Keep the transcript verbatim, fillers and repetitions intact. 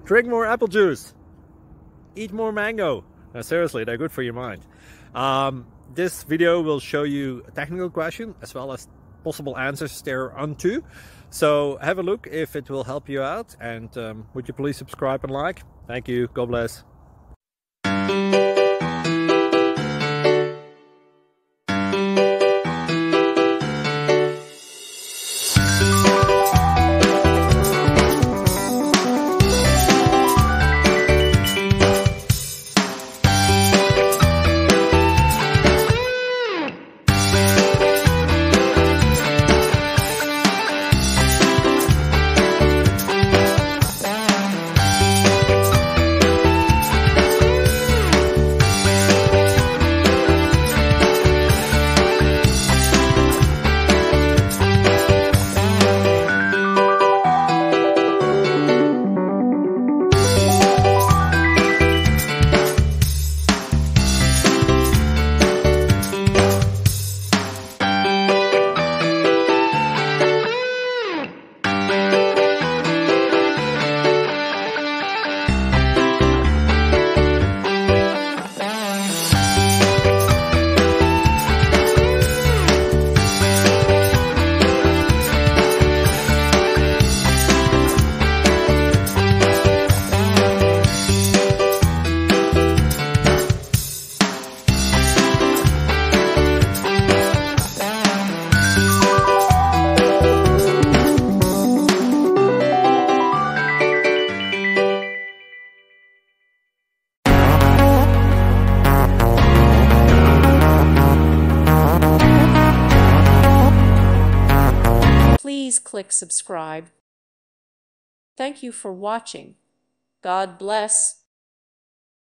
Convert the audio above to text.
Drink more apple juice. Eat more mango. No, seriously, they're good for your mind. Um, this video will show you a technical question as well as possible answers thereunto. So have a look if it will help you out, and um, would you please subscribe and like? Thank you. God bless. Please click subscribe. Thank you for watching. God bless.